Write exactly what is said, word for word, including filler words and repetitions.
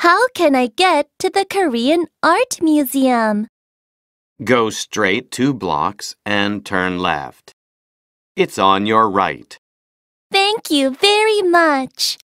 How can I get to the Korean Art Museum? Go straight two blocks and turn left. It's on your right. Thank you very much.